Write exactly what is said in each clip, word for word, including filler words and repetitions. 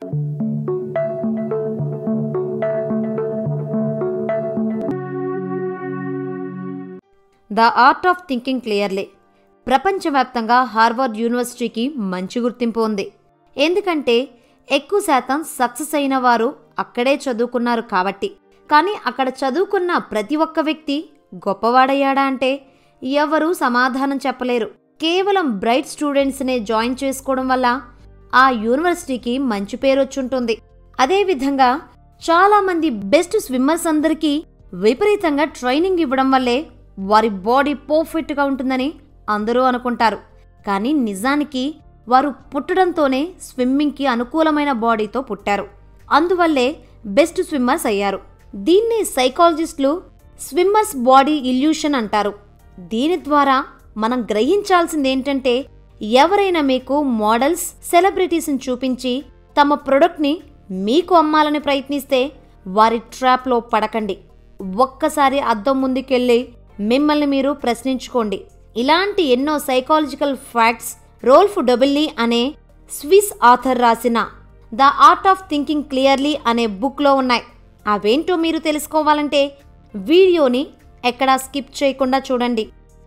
The art of thinking clearly ప్రపంచవ్యాప్తంగా Harvard యూనివర్సిటీకి మంచి గుర్తింపు ఉంది. ఎందుకంటే ఎక్కువ శాతం సక్సెస్ అయిన వారు అక్కడే చదువుకున్నారు కాబట్టి. కానీ అక్కడ చదువుకున్న ప్రతి ఒక్క వ్యక్తి గొప్పవాడయ్యాడా అంటే ఎవరూ సమాధానం చెప్పలేరు. కేవలం బ్రైట్ స్టూడెంట్స్నే జాయిన్ చేసుకోవడం వల్ల ఆ యూనివర్సిటీకి మంచి పేరు వచ్చుంటుంది. అదేవిధంగా చాలామంది బెస్ట్ స్విమ్మర్స్ అందరికీ విపరీతంగా ట్రైనింగ్ ఇవ్వడం వల్లే వారి బాడీ పర్ఫెక్ట్గా ఉంటుందని అందరూ అనుకుంటారు. కానీ నిజానికి వారు పుట్టడంతోనే స్విమ్మింగ్కి అనుకూలమైన బాడీతో పుట్టారు. అందువల్లే బెస్ట్ స్విమ్మర్స్ అయ్యారు. దీన్ని సైకాలజిస్టులు స్విమ్మర్స్ బాడీ ఇల్యూషన్ అంటారు. దీని ద్వారా మనం గ్రహించాల్సింది ఏంటంటే ఎవరైనా మీకు మోడల్స్, సెలబ్రిటీస్ని చూపించి తమ ప్రొడక్ట్ని మీకు అమ్మాలని ప్రయత్నిస్తే వారి ట్రాప్లో పడకండి. ఒక్కసారి అద్దం ముందుకెళ్ళి మిమ్మల్ని మీరు ప్రశ్నించుకోండి. ఇలాంటి ఎన్నో సైకాలజికల్ ఫ్యాక్ట్స్ రోల్ఫ్ డొబిల్లీ అనే స్విస్ ఆథర్ రాసిన the art of thinking clearly అనే బుక్లో ఉన్నాయి. అవేంటో మీరు తెలుసుకోవాలంటే వీడియోని ఎక్కడా స్కిప్ చేయకుండా చూడండి.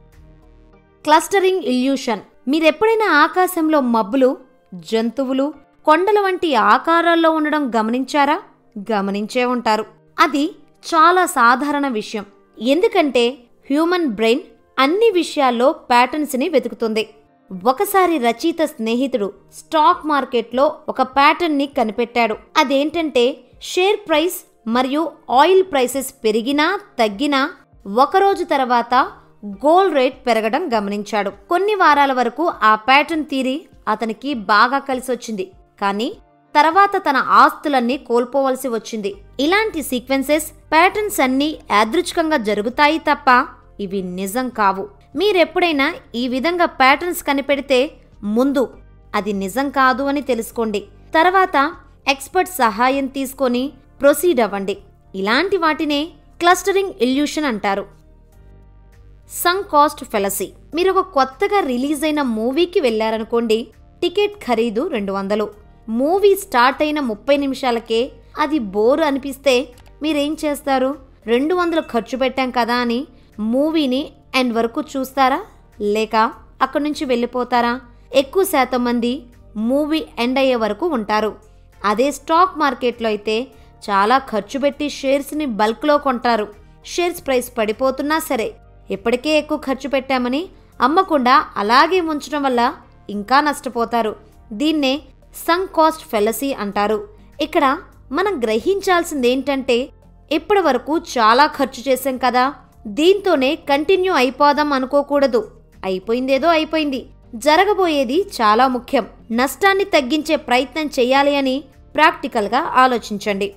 Clustering illusion. మీరెప్పుడైనా ఆకాశంలో మబ్బులు, జంతువులు, కొండల వంటి ఆకారాల్లో ఉండడం గమనించారా? గమనించే ఉంటారు. అది చాలా సాధారణ విషయం. ఎందుకంటే హ్యూమన్ బ్రెయిన్ అన్ని విషయాల్లో ప్యాటర్న్స్ని వెతుకుతుంది. ఒకసారి రచయిత స్నేహితుడు స్టాక్ మార్కెట్లో ఒక ప్యాటర్న్ని కనిపెట్టాడు. అదేంటంటే షేర్ ప్రైస్ మరియు ఆయిల్ ప్రైసెస్ పెరిగినా తగ్గినా ఒకరోజు తర్వాత గోల్డ్ రేట్ పెరగడం గమనించాడు. కొన్ని వారాల వరకు ఆ ప్యాటర్న్ థియరీ అతనికి బాగా కలిసొచ్చింది. కానీ తర్వాత తన ఆస్తులన్నీ కోల్పోవలసి వచ్చింది. ఇలాంటి సీక్వెన్సెస్, ప్యాటర్న్స్ అన్నీ యాదృచ్ఛికంగా జరుగుతాయి తప్ప ఇవి నిజం కావు. మీరెప్పుడైనా ఈ విధంగా ప్యాటర్న్స్ కనిపెడితే ముందు అది నిజం కాదు అని తెలుసుకోండి. తర్వాత ఎక్స్పర్ట్ సహాయం తీసుకొని ప్రొసీడ్ అవ్వండి. ఇలాంటి వాటినే క్లస్టరింగ్ ఇల్యూషన్ అంటారు. Sunk cost fallacy. మీరు ఒక కొత్తగా రిలీజ్ అయిన మూవీకి వెళ్లారనుకోండి. టికెట్ ఖరీదు రెండు వందలు. మూవీ స్టార్ట్ అయిన ముప్పై నిమిషాలకే అది బోర్ అనిపిస్తే మీరేం చేస్తారు? రెండు వందలు ఖర్చు పెట్టాం కదా అని మూవీని ఎండ్ వరకు చూస్తారా, లేక అక్కడి నుంచి వెళ్ళిపోతారా? ఎక్కువ శాతం మంది మూవీ ఎండ్ అయ్యే వరకు ఉంటారు. అదే స్టాక్ మార్కెట్లో అయితే చాలా ఖర్చు పెట్టి షేర్స్ని బల్క్లో కొంటారు. షేర్స్ ప్రైస్ పడిపోతున్నా సరే ఇప్పటికే ఎక్కువ ఖర్చు పెట్టామని అమ్మకుండా అలాగే ఉంచడం వల్ల ఇంకా నష్టపోతారు. దీన్నే సంక్ కాస్ట్ ఫెలసీ అంటారు. ఇక్కడ మనం గ్రహించాల్సింది ఏంటంటే ఇప్పటి వరకు చాలా ఖర్చు చేశాం కదా, దీంతోనే కంటిన్యూ అయిపోదాం అనుకోకూడదు. అయిపోయిందేదో అయిపోయింది, జరగబోయేది చాలా ముఖ్యం. నష్టాన్ని తగ్గించే ప్రయత్నం చేయాలి అని ప్రాక్టికల్గా ఆలోచించండి.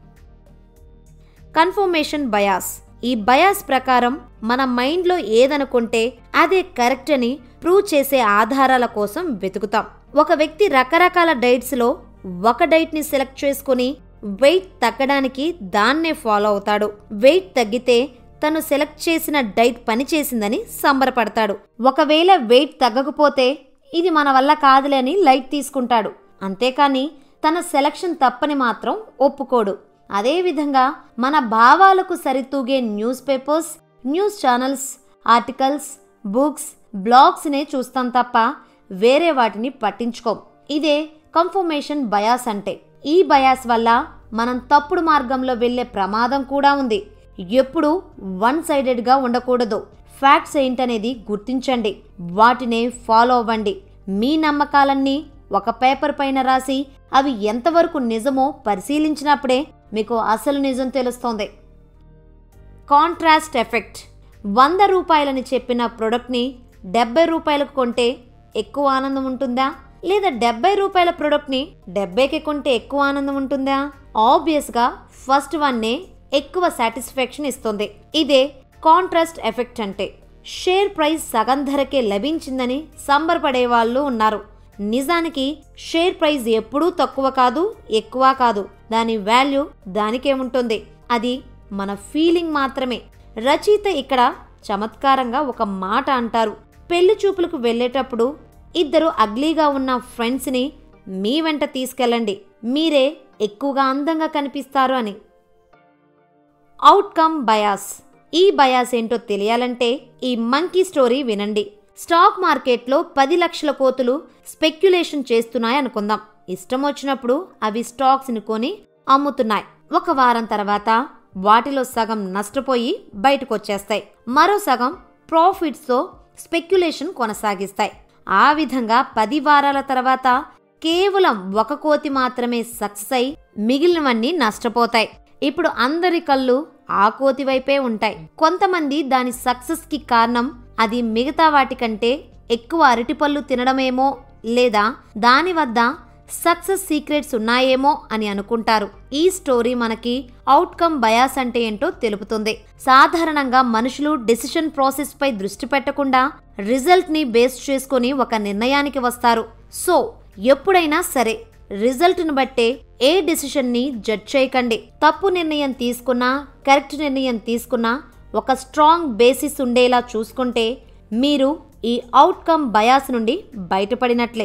Confirmation bias. ఈ బయాస్ ప్రకారం మన మైండ్లో ఏదనుకుంటే అదే కరెక్ట్ అని ప్రూవ్ చేసే ఆధారాల కోసం వెతుకుతాం. ఒక వ్యక్తి రకరకాల డైట్స్లో ఒక డైట్ని సెలెక్ట్ చేసుకుని వెయిట్ తగ్గడానికి దాన్నే ఫాలో అవుతాడు. వెయిట్ తగ్గితే తను సెలెక్ట్ చేసిన డైట్ పనిచేసిందని సంబరపడతాడు. ఒకవేళ వెయిట్ తగ్గకపోతే ఇది మన వల్ల కాదులే అని లైట్ తీసుకుంటాడు. అంతేకాని తన సెలక్షన్ తప్పని మాత్రం ఒప్పుకోడు. అదేవిధంగా మన భావాలకు సరితూగే newspapers, news channels, articles, books, బ్లాగ్స్నే చూస్తాం తప్ప వేరే వాటిని పట్టించుకోం. ఇదే కన్ఫర్మేషన్ బయాస్ అంటే. ఈ బయాస్ వల్ల మనం తప్పుడు మార్గంలో వెళ్లే ప్రమాదం కూడా ఉంది. ఎప్పుడూ వన్ సైడెడ్గా ఉండకూడదు. ఫ్యాక్ట్స్ ఏంటనేది గుర్తించండి, వాటినే ఫాలో అవ్వండి. మీ నమ్మకాలన్నీ ఒక పేపర్ పైన రాసి అవి ఎంతవరకు నిజమో పరిశీలించినప్పుడే మీకు అసలు నిజం తెలుస్తోంది. Contrast effect. వంద రూపాయలని చెప్పిన ప్రొడక్ట్ని డెబ్బై రూపాయలకు కొంటే ఎక్కువ ఆనందం ఉంటుందా, లేదా డెబ్బై రూపాయల ప్రొడక్ట్ని డెబ్బైకి కొంటే ఎక్కువ ఆనందం ఉంటుందా? ఆబ్వియస్గా ఫస్ట్ వన్నే ఎక్కువ సాటిస్ఫాక్షన్ ఇస్తుంది. ఇదే కాంట్రాస్ట్ ఎఫెక్ట్ అంటే. షేర్ ప్రైస్ సగం ధరకే లభించిందని సంబరపడే వాళ్ళు ఉన్నారు. నిజానికి షేర్ ప్రైస్ ఎప్పుడూ తక్కువ కాదు, ఎక్కువ కాదు. దాని వాల్యూ దానికే ఉంటుంది. అది మన ఫీలింగ్ మాత్రమే. రచయిత ఇక్కడ చమత్కారంగా ఒక మాట అంటారు. పెళ్లి చూపులకు వెళ్ళేటప్పుడు ఇద్దరు అగ్లీగా ఉన్న ఫ్రెండ్స్ని మీ వెంట తీసుకెళ్ళండి. మీరే ఎక్కువగా అందంగా కనిపిస్తారు అని. Outcome bias. ఈ బయాస్ ఏంటో తెలియాలంటే ఈ మంకీ స్టోరీ వినండి. స్టాక్ మార్కెట్లో పది లక్షల కోతులు స్పెక్యులేషన్ చేస్తున్నాయనుకుందాం. ఇష్టం వచ్చినప్పుడు అవి స్టాక్స్ని కొని అమ్ముతున్నాయి. ఒక వారం తర్వాత వాటిలో సగం నష్టపోయి బయటకు వచ్చేస్తాయి. మరో సగం ప్రాఫిట్స్తో స్పెక్యులేషన్ కొనసాగిస్తాయి. ఆ విధంగా పది వారాల తర్వాత కేవలం ఒక కోతి మాత్రమే సక్సెస్ అయి మిగిలినవన్నీ నష్టపోతాయి. ఇప్పుడు అందరి కళ్ళు ఆ కోతి వైపే ఉంటాయి. కొంతమంది దాని సక్సెస్ కి కారణం అది మిగతా వాటికంటే ఎక్కువ అరటిపళ్ళు తినడమేమో లేదా దాని వద్ద సక్సెస్ సీక్రెట్స్ ఉన్నాయేమో అని అనుకుంటారు. ఈ స్టోరీ మనకి అవుట్కమ్ బయాస్ అంటే ఏంటో తెలుపుతుంది. సాధారణంగా మనుషులు డెసిషన్ ప్రాసెస్ పై దృష్టి పెట్టకుండా రిజల్ట్ ని బేస్ చేసుకుని ఒక నిర్ణయానికి వస్తారు. సో ఎప్పుడైనా సరే రిజల్ట్ ను బట్టే ఏ డెసిషన్ ని జడ్జ్ చేయకండి. తప్పు నిర్ణయం తీసుకున్నా కరెక్ట్ నిర్ణయం తీసుకున్నా ఒక స్ట్రాంగ్ బేసిస్ ఉండేలా చూసుకుంటే మీరు ఈ అవుట్కమ్ బయాస్ నుండి బయటపడినట్లే.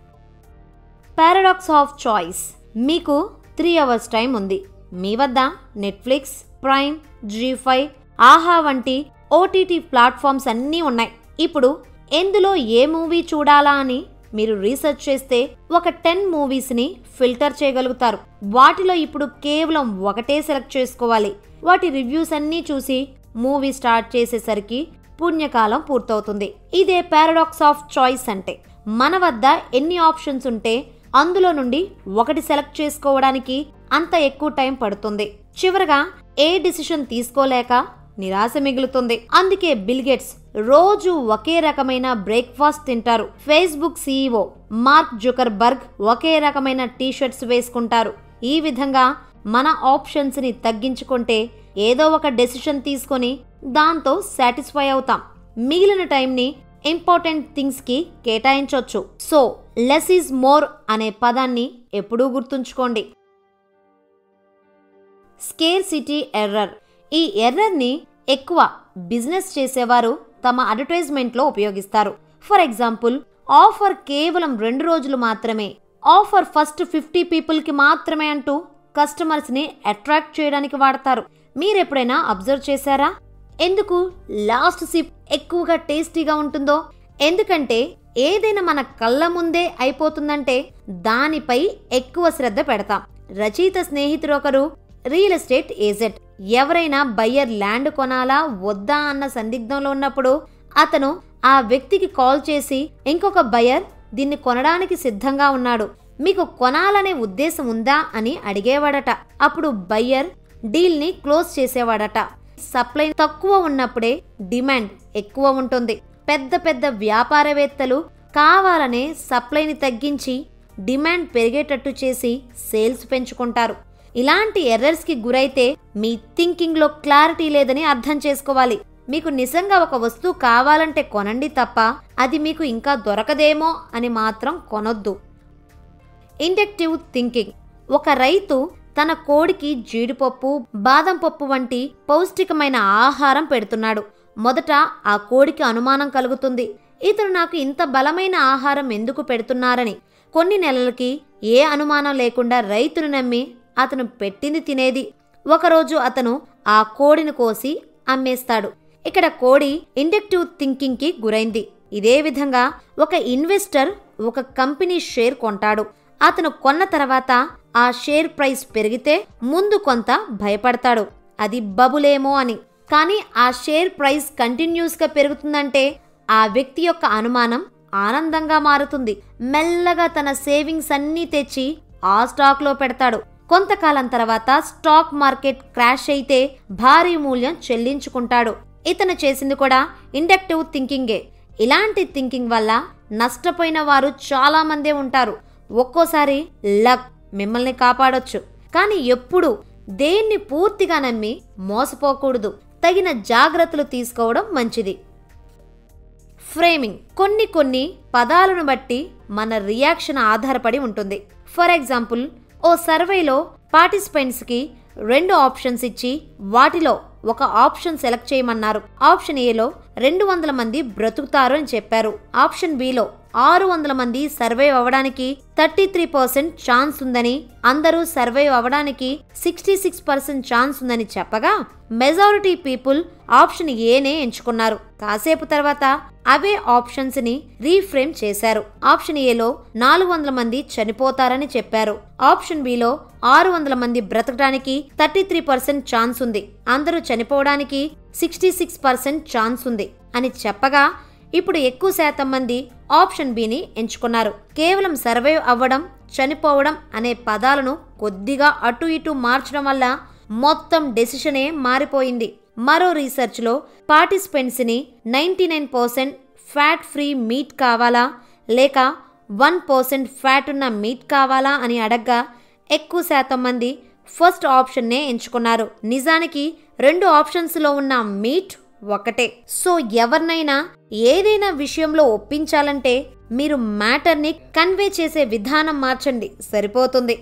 Paradox of choice. మీకు త్రీ అవర్స్ టైం ఉంది. మీ వద్ద నెట్ఫ్లిక్స్, ప్రైమ్, జీ ఫైవ్, ఆహా వంటి ఓటీటీ ప్లాట్ఫామ్స్ అన్నీ ఉన్నాయి. ఇప్పుడు ఎందులో ఏ మూవీ చూడాలా అని మీరు రీసెర్చ్ చేస్తే ఒక టెన్ మూవీస్ని ఫిల్టర్ చేయగలుగుతారు. వాటిలో ఇప్పుడు కేవలం ఒకటే సెలెక్ట్ చేసుకోవాలి. వాటి రివ్యూస్ అన్నీ చూసి మూవీ స్టార్ట్ చేసేసరికి పుణ్యకాలం పూర్తవుతుంది. ఇదే పారాడాక్స్ ఆఫ్ చాయిస్ అంటే. మన వద్ద ఎన్ని ఆప్షన్స్ ఉంటే అందులో నుండి ఒకటి సెలెక్ట్ చేసుకోవడానికి అంత ఎక్కువ టైం పడుతుంది. చివరగా ఏ డిసిషన్ తీసుకోలేక నిరాశ మిగులుతుంది. అందుకే బిల్ గేట్స్ రోజు ఒకే రకమైన బ్రేక్ఫాస్ట్ తింటారు. ఫేస్బుక్ సీఈఓ మార్క్ జుకర్బర్గ్ ఒకే రకమైన టీషర్ట్స్ వేసుకుంటారు. ఈ విధంగా మన ఆప్షన్స్ ని తగ్గించుకుంటే ఏదో ఒక డెసిషన్ తీసుకొని దాంతో సాటిస్ఫై అవుతాం. మిగిలిన టైంని ఇంపార్టెంట్ థింగ్స్ కి కేటాయించవచ్చు. సో లెస్ ఈజ్ మోర్ అనే పదాన్ని ఎప్పుడూ గుర్తుంచుకోండి. Scarcity error. ఈ ఎర్రర్ ని ఎక్కువ బిజినెస్ చేసేవారు తమ అడ్వర్టైజ్మెంట్ లో ఉపయోగిస్తారు. ఫర్ ఎగ్జాంపుల్, ఆఫర్ కేవలం రెండు రోజులు మాత్రమే, ఆఫర్ ఫస్ట్ ఫిఫ్టీ పీపుల్ కి మాత్రమే అంటూ కస్టమర్స్ ని అట్రాక్ట్ చేయడానికి వాడతారు. మీరెప్పుడైనా అబ్జర్వ్ చేశారా? ఎందుకు లాస్ట్ సిప్ ఎక్కువగా టేస్టీగా ఉంటుందో? ఎందుకంటే ఏదైనా మన కళ్ళ ముందే అయిపోతుందంటే దానిపై ఎక్కువ శ్రద్ధ పెడతాం. రచయిత స్నేహితుడు ఒకరు రియల్ ఎస్టేట్ ఏజెంట్. ఎవరైనా బయ్యర్ ల్యాండ్ కొనాలా వద్దా అన్న సందిగ్ధంలో ఉన్నప్పుడు అతను ఆ వ్యక్తికి కాల్ చేసి ఇంకొక బయ్యర్ దీన్ని కొనడానికి సిద్ధంగా ఉన్నాడు, మీకు కొనాలనే ఉద్దేశం ఉందా అని అడిగేవాడట. అప్పుడు బయ్యర్ డీల్ ని క్లోజ్ చేసేవాడట. సప్లై తక్కువ ఉన్నప్పుడే డిమాండ్ ఎక్కువ ఉంటుంది. పెద్ద పెద్ద వ్యాపారవేత్తలు కావాలనే సప్లైని తగ్గించి డిమాండ్ పెరిగేటట్టు చేసి సేల్స్ పెంచుకుంటారు. ఇలాంటి ఎర్రర్స్ కి గురైతే మీ థింకింగ్ లో క్లారిటీ లేదని అర్థం చేసుకోవాలి. మీకు నిజంగా ఒక వస్తువు కావాలంటే కొనండి తప్ప అది మీకు ఇంకా దొరకదేమో అని మాత్రం కొనొద్దు. Inductive thinking. ఒక రైతు తన కోడికి జీడిపప్పు, బాదం పప్పు వంటి పౌష్టికమైన ఆహారం పెడుతున్నాడు. మొదట ఆ కోడికి అనుమానం కలుగుతుంది, ఇతను నాకు ఇంత బలమైన ఆహారం ఎందుకు పెడుతున్నారని. కొన్ని నెలలకి ఏ అనుమానం లేకుండా రైతును నమ్మి అతను పెట్టింది తినేది. ఒకరోజు అతను ఆ కోడిని కోసి అమ్మేస్తాడు. ఇక్కడ కోడి ఇండక్టివ్ థింకింగ్ కి గురైంది. ఇదే విధంగా ఒక ఇన్వెస్టర్ ఒక కంపెనీ షేర్ కొంటాడు. అతను కొన్న తర్వాత ఆ షేర్ ప్రైస్ పెరిగితే ముందు కొంత భయపడతాడు, అది బబులేమో అని. కానీ ఆ షేర్ ప్రైస్ కంటిన్యూస్ గా పెరుగుతుందంటే ఆ వ్యక్తి యొక్క అనుమానం ఆనందంగా మారుతుంది. మెల్లగా తన సేవింగ్స్ అన్నీ తెచ్చి ఆ స్టాక్ లో పెడతాడు. కొంతకాలం తర్వాత స్టాక్ మార్కెట్ క్రాష్ అయితే భారీ మూల్యం చెల్లించుకుంటాడు. ఇతను చేసింది కూడా ఇండక్టివ్ థింకింగే. ఇలాంటి థింకింగ్ వల్ల నష్టపోయిన వారు చాలా మందే ఉంటారు. ఒక్కోసారి లక్ మిమ్మల్ని కాపాడొచ్చు, కానీ ఎప్పుడు దేన్ని పూర్తిగా నమ్మి మోసపోకూడదు. తగిన జాగ్రత్తలు తీసుకోవడం మంచిది. ఫ్రేమింగ్. కొన్ని కొన్ని పదాలను బట్టి మన రియాక్షన్ ఆధారపడి ఉంటుంది. ఫర్ ఎగ్జాంపుల్, ఓ సర్వేలో పార్టిసిపెంట్స్ కి రెండు ఆప్షన్స్ ఇచ్చి వాటిలో ఒక ఆప్షన్ సెలెక్ట్ చేయమన్నారు. ఆప్షన్ ఏలో రెండు వందల మంది బ్రతుకుతారు అని చెప్పారు. ఆప్షన్ బిలో ఆరు వందల మంది సర్వైవ్ అవ్వడానికి థర్టీ త్రీ పర్సెంట్ ఛాన్స్ ఉందని, అందరూ సర్వైవ్ అవ్వడానికి సిక్స్టీ సిక్స్ పర్సెంట్ ఛాన్స్ ఉందని చెప్పగా మెజారిటీ పీపుల్ ఆప్షన్ ఏనే ఎంచుకున్నారు. కాసేపు తర్వాత అవే ఆప్షన్స్ ని రీఫ్రేమ్ చేశారు. ఆప్షన్ ఏలో నాలుగు వందల మంది చనిపోతారని చెప్పారు. ఆప్షన్ బిలో ఆరు వందల మంది బ్రతకడానికి థర్టీ త్రీ పర్సెంట్ ఛాన్స్ ఉంది, అందరూ చనిపోవడానికి సిక్స్టీ సిక్స్ పర్సెంట్ ఛాన్స్ ఉంది అని చెప్పగా ఇప్పుడు ఎక్కువ శాతం మంది ఆప్షన్ బిని ఎంచుకున్నారు. కేవలం సర్వైవ్ అవ్వడం, చనిపోవడం అనే పదాలను కొద్దిగా అటు ఇటు మార్చడం వల్ల మొత్తం డెసిషనే మారిపోయింది. మరో రీసెర్చ్లో పార్టిసిపెంట్స్ ని ninety nine percent fat free meat కావాలా లేక వన్ పర్సెంట్ ఫ్యాట్ ఉన్న మీట్ కావాలా అని అడగ్గా ఎక్కువ శాతం మంది ఫస్ట్ ఆప్షన్నే ఎంచుకున్నారు. నిజానికి రెండు ఆప్షన్స్లో ఉన్న మీట్ ఒకటే. సో ఎవరినైనా ఏదైనా విషయంలో ఒప్పించాలంటే మీరు మ్యాటర్ని కన్వే చేసే విధానం మార్చండి, సరిపోతుంది.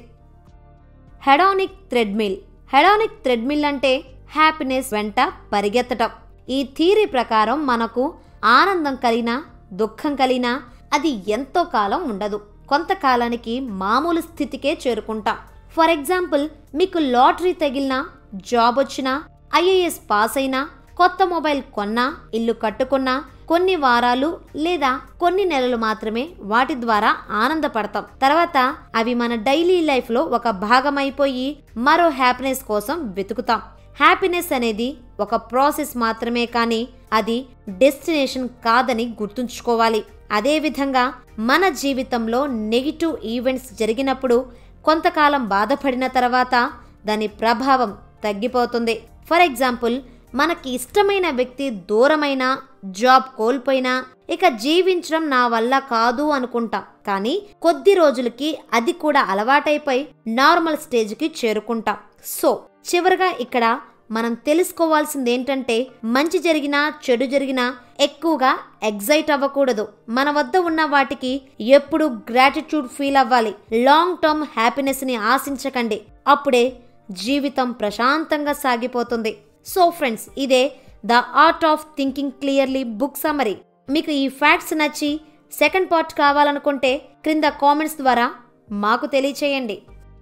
Hedonic treadmill. హెడానిక్ థ్రెడ్మిల్ అంటే హ్యాపీనెస్ వెంట పరిగెత్తటం. ఈ థియరీ ప్రకారం మనకు ఆనందం కలిగినా దుఃఖం కలిగినా అది ఎంతో కాలం ఉండదు, కొంతకాలానికి మామూలు స్థితికే చేరుకుంటాం. ఫర్ ఎగ్జాంపుల్, మీకు లాటరీ తగిలినా, జాబ్ వచ్చినా, ఐఏఎస్ పాస్ అయినా, కొత్త మొబైల్ కొన్నా, ఇల్లు కట్టుకున్నా కొన్ని వారాలు లేదా కొన్ని నెలలు మాత్రమే వాటి ద్వారా ఆనందపడతాం. తర్వాత అవి మన డైలీ లైఫ్ లో ఒక భాగమైపోయి మరో హ్యాపీనెస్ కోసం వెతుకుతాం. హ్యాపీనెస్ అనేది ఒక ప్రాసెస్ మాత్రమే, కానీ అది డెస్టినేషన్ కాదని గుర్తుంచుకోవాలి. అదేవిధంగా మన జీవితంలో నెగిటివ్ ఈవెంట్స్ జరిగినప్పుడు కొంతకాలం బాధపడిన తర్వాత దాని ప్రభావం తగ్గిపోతుంది. ఫర్ ఎగ్జాంపుల్, మనకి ఇష్టమైన వ్యక్తి దూరమైన, జాబ్ కోల్పోయినా ఇక జీవించడం నా వల్ల కాదు అనుకుంటాం. కానీ కొద్ది రోజులకి అది కూడా అలవాటైపోయి నార్మల్ స్టేజ్కి చేరుకుంటాం. సో చివరిగా ఇక్కడ మనం తెలుసుకోవాల్సింది ఏంటంటే, మంచి జరిగినా చెడు జరిగినా ఎక్కువగా ఎగ్జైట్ అవ్వకూడదు. మన వద్ద ఉన్న వాటికి ఎప్పుడు గ్రాటిట్యూడ్ ఫీల్ అవ్వాలి. లాంగ్ టర్మ్ హ్యాపీనెస్ ని ఆశించకండి, అప్పుడే జీవితం ప్రశాంతంగా సాగిపోతుంది. సో ఫ్రెండ్స్, ఇదే the art of thinking clearly book summary. మీకు ఈ ఫ్యాక్ట్స్ నచ్చి సెకండ్ పార్ట్ కావాలనుకుంటే క్రింద కామెంట్స్ ద్వారా మాకు తెలియచేయండి.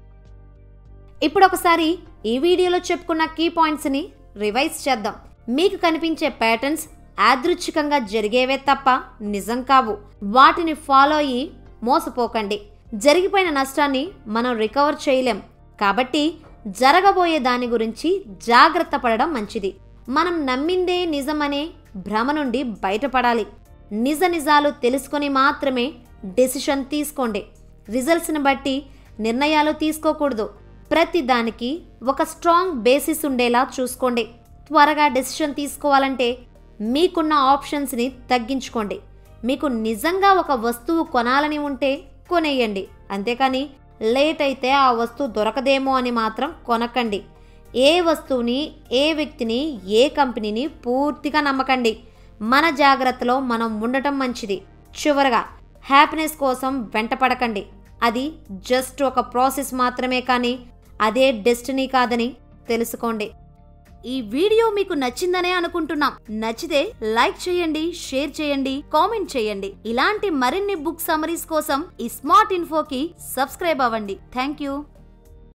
ఇప్పుడు ఒకసారి ఈ వీడియోలో చెప్పుకున్న కీ పాయింట్స్ ని రివైజ్ చేద్దాం. మీకు కనిపించే ప్యాటర్న్స్ యాదృచ్ఛికంగా జరిగేవే తప్ప నిజం కావు. వాటిని ఫాలో అయ్యి మోసపోకండి. జరిగిపోయిన నష్టాన్ని మనం రికవర్ చేయలేం, కాబట్టి జరగబోయే దాని గురించి జాగ్రత్త పడడం మంచిది. మనం నమ్మిందే నిజమనే భ్రమ నుండి బయటపడాలి. నిజ నిజాలు తెలుసుకొని మాత్రమే డెసిషన్ తీసుకోండి. రిజల్ట్స్ని బట్టి నిర్ణయాలు తీసుకోకూడదు. ప్రతి దానికి ఒక స్ట్రాంగ్ బేసిస్ ఉండేలా చూసుకోండి. త్వరగా డెసిషన్ తీసుకోవాలంటే మీకున్న ఆప్షన్స్ని తగ్గించుకోండి. మీకు నిజంగా ఒక వస్తువు కొనాలని ఉంటే కొనేయండి, అంతేకాని లేట్ అయితే ఆ వస్తువు దొరకదేమో అని మాత్రం కొనకండి. ఏ వస్తువుని, ఏ వ్యక్తిని, ఏ కంపెనీని పూర్తిగా నమ్మకండి. మన జాగ్రత్తలో మనం ఉండటం మంచిది. చివరగా, హ్యాపీనెస్ కోసం వెంటపడకండి. అది జస్ట్ ఒక ప్రాసెస్ మాత్రమే, కానీ అదే డెస్టినీ కాదని తెలుసుకోండి. ఈ వీడియో మీకు నచ్చిందనే అనుకుంటున్నాం. నచ్చితే లైక్ చేయండి, షేర్ చేయండి, కామెంట్ చేయండి. ఇలాంటి మరిన్ని బుక్ సమరీస్ కోసం ఈ స్మార్ట్ ఇన్ఫోకి సబ్స్క్రైబ్ అవ్వండి. Thank you.